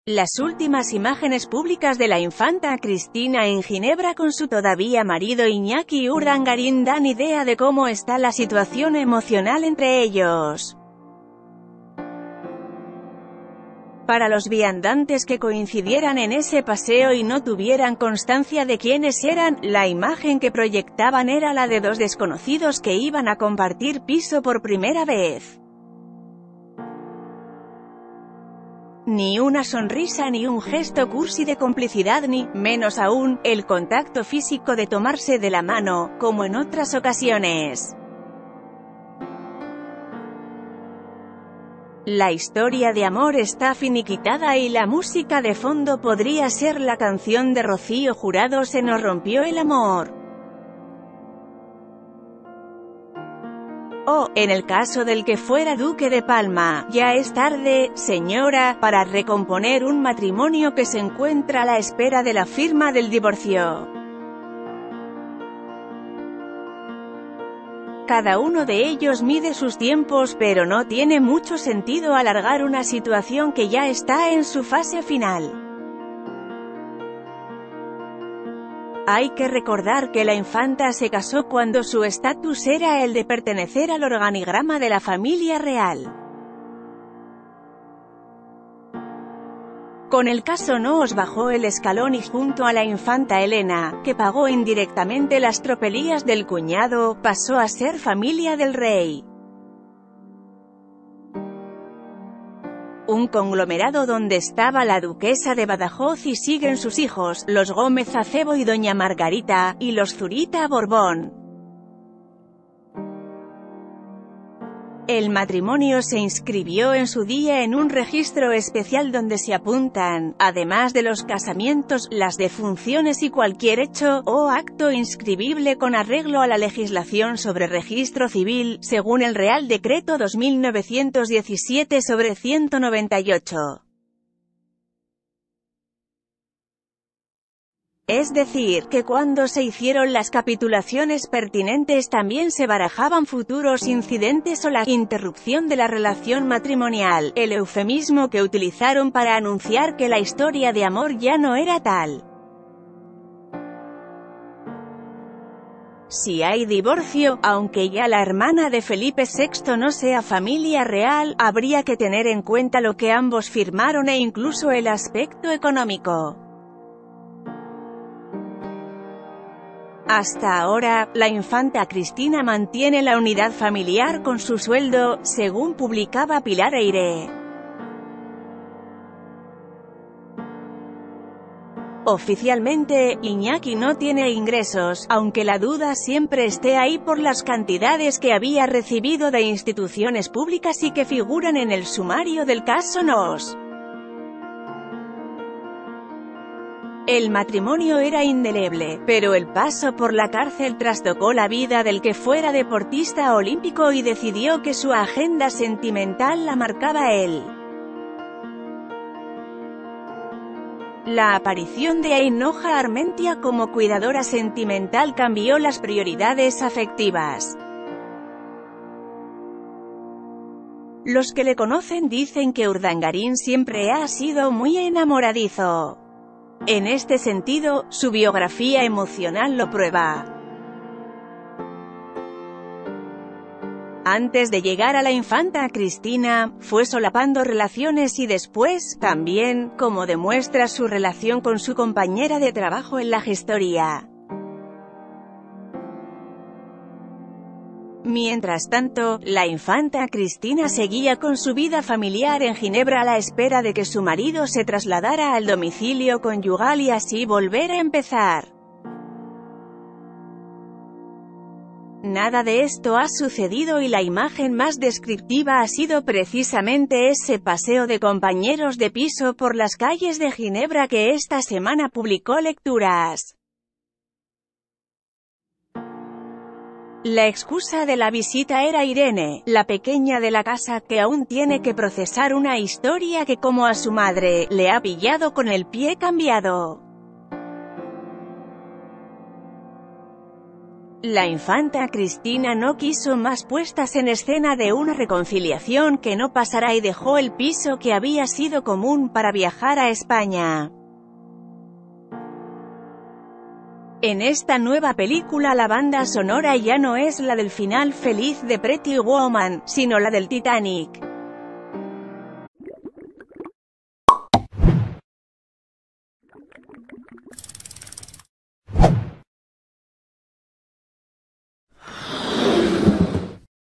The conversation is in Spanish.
Las últimas imágenes públicas de la infanta Cristina en Ginebra con su todavía marido Iñaki Urdangarín dan idea de cómo está la situación emocional entre ellos. Para los viandantes que coincidieran en ese paseo y no tuvieran constancia de quiénes eran, la imagen que proyectaban era la de dos desconocidos que iban a compartir piso por primera vez. Ni una sonrisa ni un gesto cursi de complicidad ni, menos aún, el contacto físico de tomarse de la mano, como en otras ocasiones. La historia de amor está finiquitada y la música de fondo podría ser la canción de Rocío Jurado "Se nos rompió el amor". O, en el caso del que fuera duque de Palma, "Ya es tarde, señora", para recomponer un matrimonio que se encuentra a la espera de la firma del divorcio. Cada uno de ellos mide sus tiempos, pero no tiene mucho sentido alargar una situación que ya está en su fase final. Hay que recordar que la infanta se casó cuando su estatus era el de pertenecer al organigrama de la familia real. Con el caso Noos bajó el escalón y junto a la infanta Elena, que pagó indirectamente las tropelías del cuñado, pasó a ser familia del rey. Un conglomerado donde estaba la duquesa de Badajoz y siguen sus hijos, los Gómez Acebo y doña Margarita, y los Zurita Borbón. El matrimonio se inscribió en su día en un registro especial donde se apuntan, además de los casamientos, las defunciones y cualquier hecho o acto inscribible con arreglo a la legislación sobre registro civil, según el Real Decreto 2917/198. Es decir, que cuando se hicieron las capitulaciones pertinentes también se barajaban futuros incidentes o la interrupción de la relación matrimonial, el eufemismo que utilizaron para anunciar que la historia de amor ya no era tal. Si hay divorcio, aunque ya la hermana de Felipe VI no sea familia real, habría que tener en cuenta lo que ambos firmaron e incluso el aspecto económico. Hasta ahora, la infanta Cristina mantiene la unidad familiar con su sueldo, según publicaba Pilar Eire. Oficialmente, Iñaki no tiene ingresos, aunque la duda siempre esté ahí por las cantidades que había recibido de instituciones públicas y que figuran en el sumario del caso Noos. El matrimonio era indeleble, pero el paso por la cárcel trastocó la vida del que fuera deportista olímpico y decidió que su agenda sentimental la marcaba él. La aparición de Ainhoa Armentia como cuidadora sentimental cambió las prioridades afectivas. Los que le conocen dicen que Urdangarín siempre ha sido muy enamoradizo. En este sentido, su biografía emocional lo prueba. Antes de llegar a la infanta Cristina, fue solapando relaciones y después, también, como demuestra su relación con su compañera de trabajo en la gestoría. Mientras tanto, la infanta Cristina seguía con su vida familiar en Ginebra a la espera de que su marido se trasladara al domicilio conyugal y así volver a empezar. Nada de esto ha sucedido y la imagen más descriptiva ha sido precisamente ese paseo de compañeros de piso por las calles de Ginebra que esta semana publicó Lecturas. La excusa de la visita era Irene, la pequeña de la casa, que aún tiene que procesar una historia que, como a su madre, le ha pillado con el pie cambiado. La infanta Cristina no quiso más puestas en escena de una reconciliación que no pasará y dejó el piso que había sido común para viajar a España. En esta nueva película la banda sonora ya no es la del final feliz de Pretty Woman, sino la del Titanic.